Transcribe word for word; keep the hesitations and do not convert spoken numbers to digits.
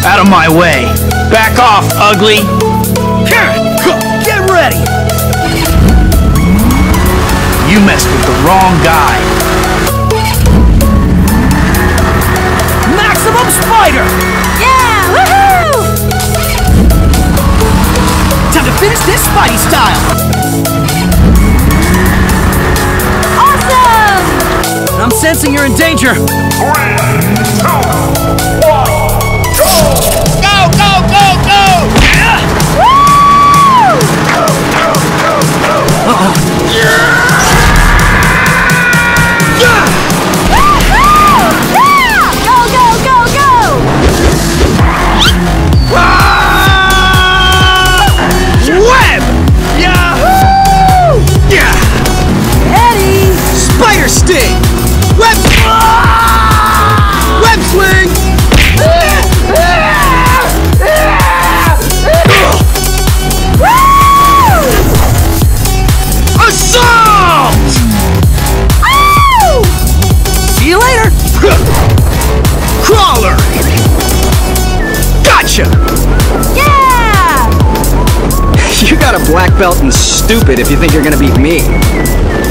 Out of my way. Back off, ugly. Get ready! You messed with the wrong guy. Maximum Spider! Yeah! Woohoo! Time to finish this Spidey style! Awesome! I'm sensing you're in danger. Three, two, one, go! Go, go, go, go! Woo! Uh-oh. Go, go, go, go! Web! Yahoo! Yeah! Eddie! Spider Sting! Web! Web swing! Assault! Woo! See you later! Crawler! Gotcha! Yeah! You got a black belt in stupid if you think you're gonna beat me.